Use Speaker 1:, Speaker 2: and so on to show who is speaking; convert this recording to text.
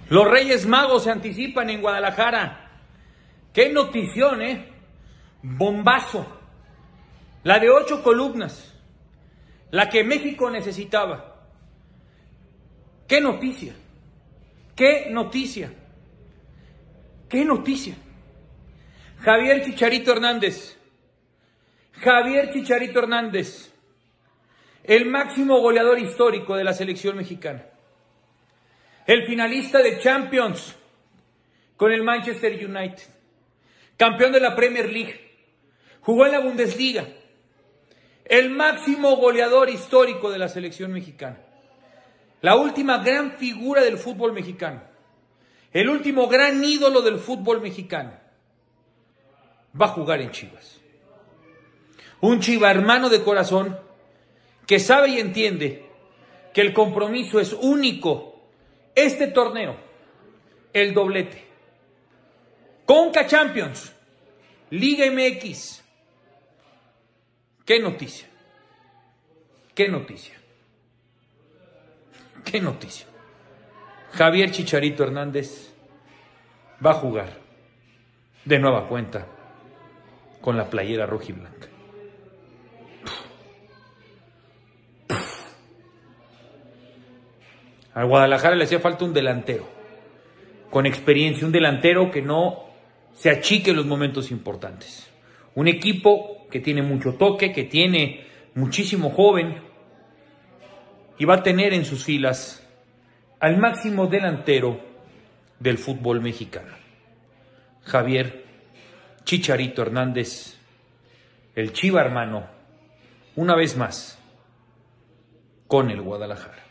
Speaker 1: Los Reyes Magos se anticipan en Guadalajara. ¡Qué notición, Bombazo. La de 8 columnas. La que México necesitaba. ¡Qué noticia! ¡Qué noticia! ¡Qué noticia! Javier Chicharito Hernández. Javier Chicharito Hernández. El máximo goleador histórico de la selección mexicana. El finalista de Champions con el Manchester United. Campeón de la Premier League. Jugó en la Bundesliga. El máximo goleador histórico de la selección mexicana. La última gran figura del fútbol mexicano. El último gran ídolo del fútbol mexicano. Va a jugar en Chivas. Un chivarmano de corazón que sabe y entiende que el compromiso es único. Este torneo, el doblete. Conca Champions, Liga MX. ¡Qué noticia! ¡Qué noticia! ¡Qué noticia! Javier Chicharito Hernández va a jugar de nueva cuenta con la playera rojiblanca. A Guadalajara le hacía falta un delantero con experiencia, un delantero que no se achique en los momentos importantes. Un equipo que tiene mucho toque, que tiene muchísimo joven y va a tener en sus filas al máximo delantero del fútbol mexicano. Javier Chicharito Hernández, el chivarmano, una vez más con el Guadalajara.